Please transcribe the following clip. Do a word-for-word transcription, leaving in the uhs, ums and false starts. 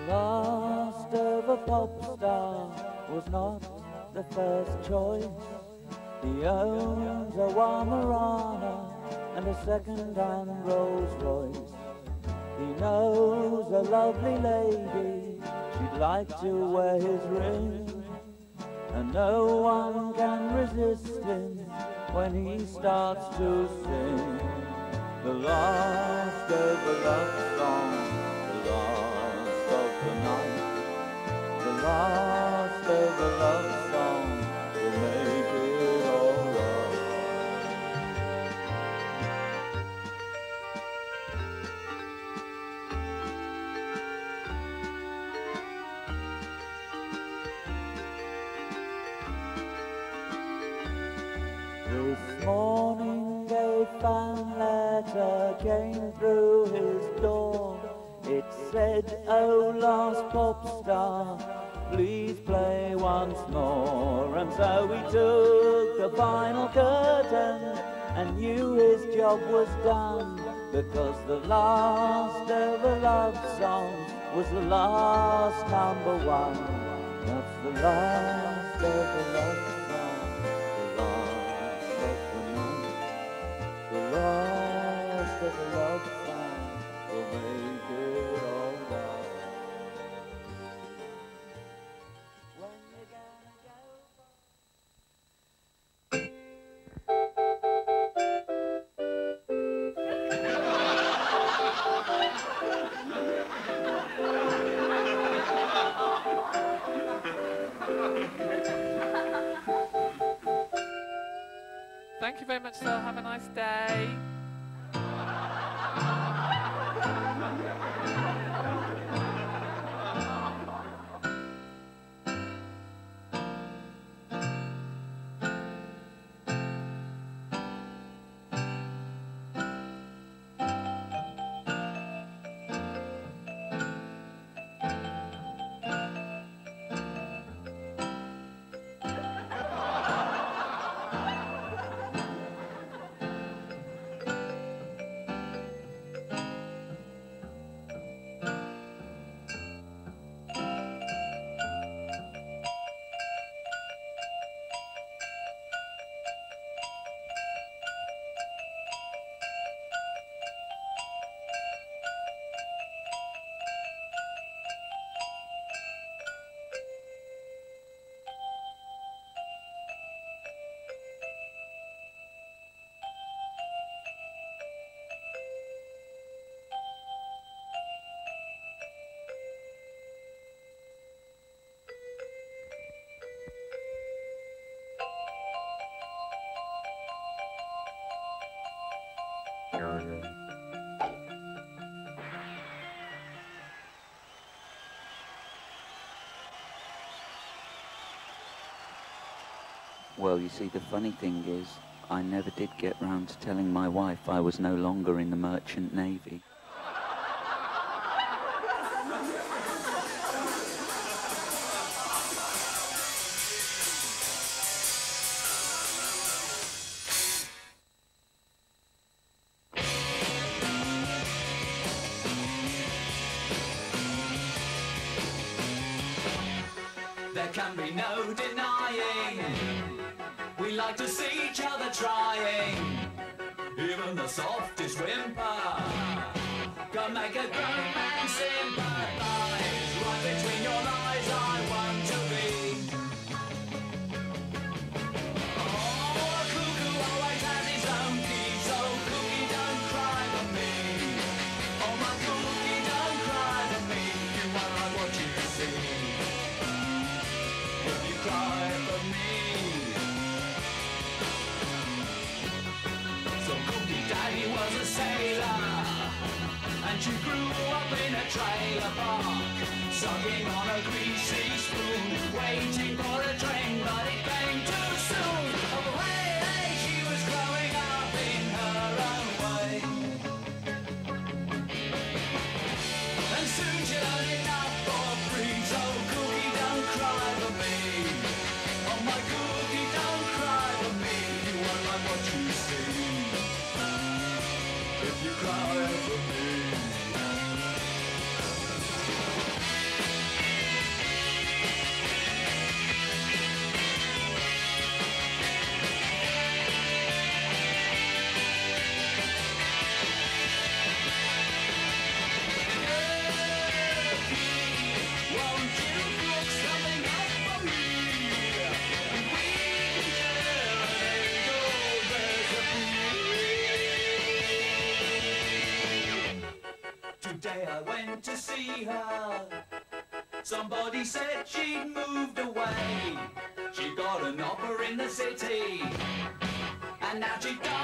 last of a pop star was not the first choice. He owns a Wamarana and a second-hand Rolls Royce. He knows a lovely lady, she'd like to wear his ring, and no one can resist him when he starts to sing. The last of a love song, the last of the night, the last of a love song will make it alright. This morning a fan letter came through his door. It said, "Oh, last pop star, please play once more." And so he took the final curtain and knew his job was done, because the last of a love song was the last number one. That's the last of a love song, the last of the night, the last of a love song will make it alright. When you gonna go? Thank you very much, sir. Have a nice day. Well, you see, the funny thing is, I never did get round to telling my wife I was no longer in the Merchant Navy. There can be no denying, we like to see each other trying. Even the softest whimper can make a grown man sympathize. Right between your eyes I want to be. Oh, a cuckoo always has his own key, so cookie don't cry for me. Oh my cookie, don't cry for me, you won't like what you see. If you cry for me. So Cookie Daddy was a sailor, and she grew up in a trailer park, sucking on a greasy spoon, waiting for a train, but it came too soon. Oh hey, hey, she was growing up in her own way, and soon she learned enough for free. So Cookie, don't cry for me. Oh my Cookie, don't cry for me, you won't like what you see if you cry for me. I went to see her. Somebody said she'd moved away. She got an offer in the city, and now she got